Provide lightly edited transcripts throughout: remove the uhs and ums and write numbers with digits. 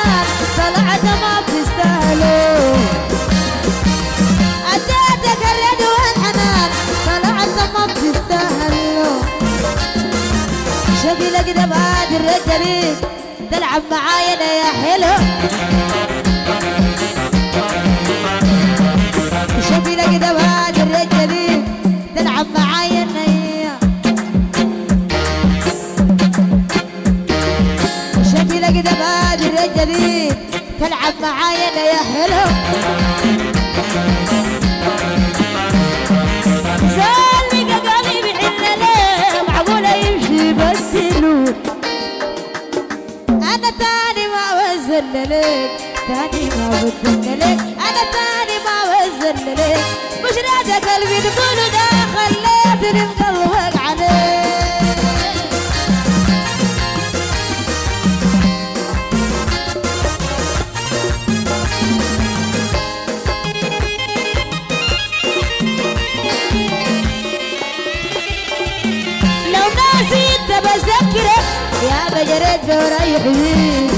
حنان طلعت ما بتستاهلوا اديتك الرد والحنان طلعت ما بتستاهلوا شكلك ده بعد الرجالين تلعب معايا يا حلو شكلك ده بعد الرجالين تلعب معايا يا شكلك ده بعد الرجالين تلعب معايا يا حلو سالك قلبي حلله معقوله يمشي بس النور انا تاني ما وزن لك تاني ما وزن لك انا تاني ما وزن لك مش راضي قلبي تقول ده خليتني مقلبك عليك لو نسيت بذكرك يا بجريت وريح بيك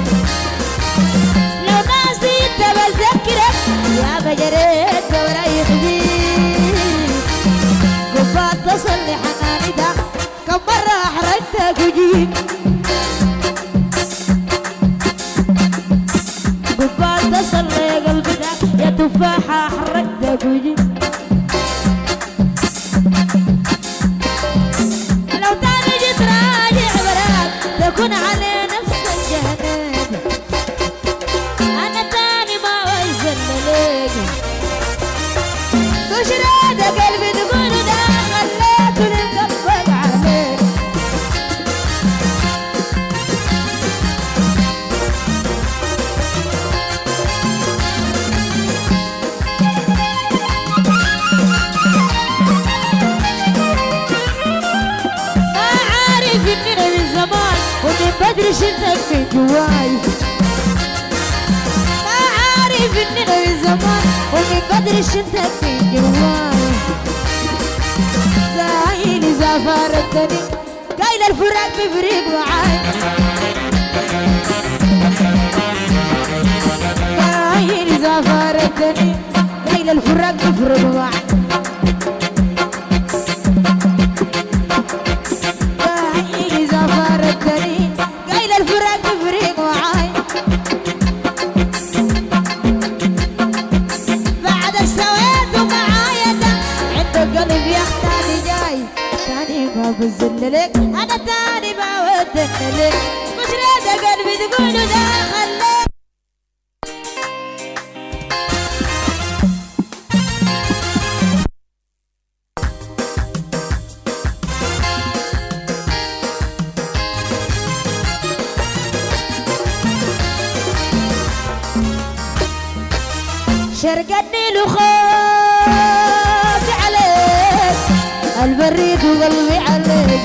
لو نسيت بذكرك يا بجريت وريح بيك قبال تصل لحناني ده كم مرة أحرجتك وجيت قبال تصل لقلبي ده يا تفاحة أحرجتك وجيت لو تاني جيت راجع براك تكون على نفس الجهنم أنا تاني ما وزن لك مش راضي قلبي تقول ده خليتني مقفل عليك ما عارف إننا من زمان ومن بدري شلتك في جواي ما عارف إننا من زمان ومن بدري شلتك في جواي قايل إذا فارقتني قايل الفراق بيفرق معاي قايل إذا فارقتني قايل الفراق بيفرق معاي قايل إذا فارقتني قايل الفراق بيفرق معاي بعد سويته معايا ده عند قلب يختاري جاي تاني ما بزن لك انا تاني ما ودن لك مش راضي قلبي تقول ده خليك شرق النيل وخافي عليك البريد وقلبي عليك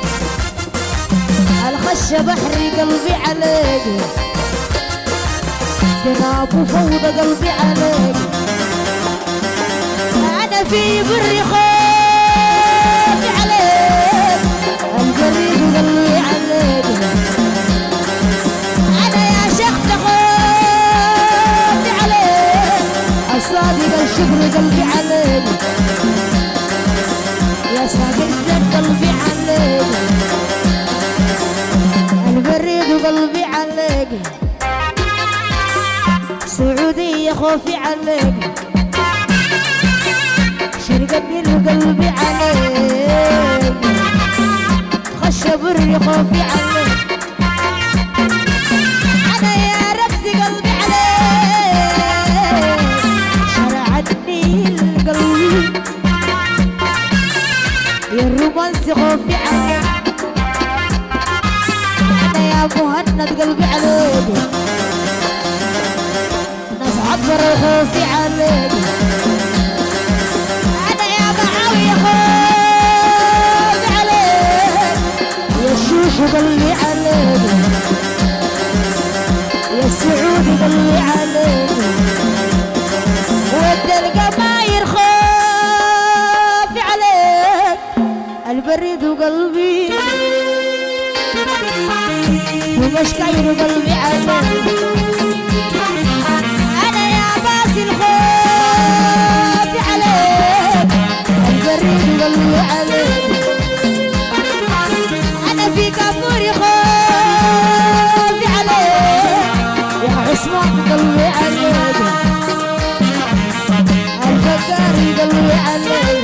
الخشة بحري قلبي عليك جناب وفوضى قلبي عليك أنا في بري خوفي عليك البريد وقلبي عليك أنا يا شخص خوفي عليك الصادق الشكر قلبي عليك يا صادق الزين قلبي عليك البريد وقلبي عليك سعودية خوفي عليك شرق النيل وقلبي عليك خشة بري خوفي عليك أنا يا ربسي قلبي عليك شرع النيل قلبي يا الرومانسي خوفي عليك أنا يا مهند قلبي عليك ناس عبر خوفي عليك أنا يا معاوية خوفي عليك يا الشوش قلبي عليك يا السعودي قلبي عليك ود القماير خوفي عليك البريد وقلبي ومش كاي البريد قلبي عليك أنا يا باسي الخوف عليك البريد قلبي عليك أنا في كافوري خوفي عليك يا عثمان قلبي عليك الفكاري قلبي عليك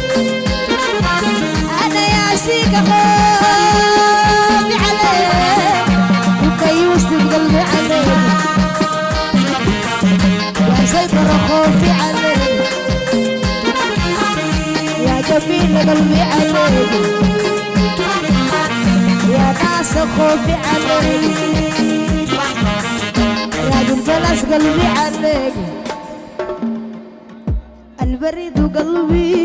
أنا يا سيكا خوفي عليك وكيوسف قلبي عليك يا سيطرة خوفي عليك يا جميل قلبي عليك يا ناس خوفي عليك يا بالبلس قلبي عليك البريد وقلبي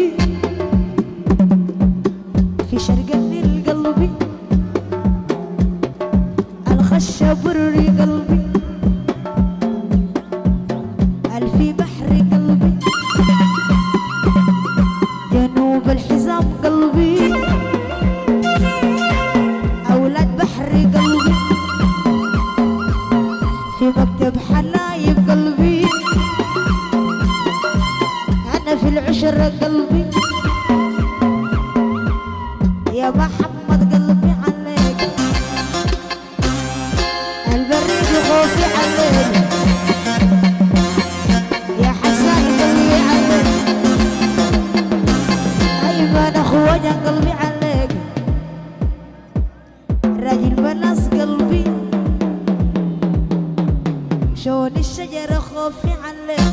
في شرق الليل قلبي الخشب بري قلبي الفي بحر قلبي جنوب الحزام قلبي أولاد بحر قلبي في مكتب حلايب قلبي أنا في العشرة قلبي يا محمد قلبي عليك البريد خوفي عليك يا حسن قلبي عليك أيمن أخويا قلبي عليك راجل بنص قلبي شون الشجرة خوفي عليك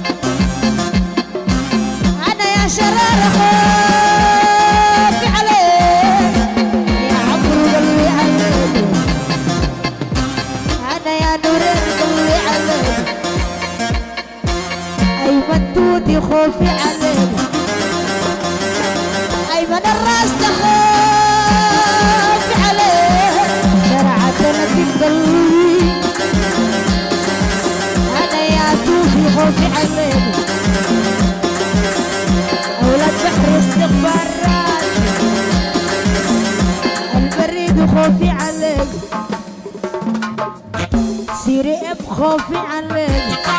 أنا يا شرار خوفي عليك يا عمرو قلبي عليك أنا يا نورين قلبي عليك أيمن توتي خوفي عليك أيمن الراس خوفي عليك شرعت في قلبي أنا يا توفي خوفي عليك أولاد بحر استغفارات البريد خوفي عليك سيري اب خوفي عليك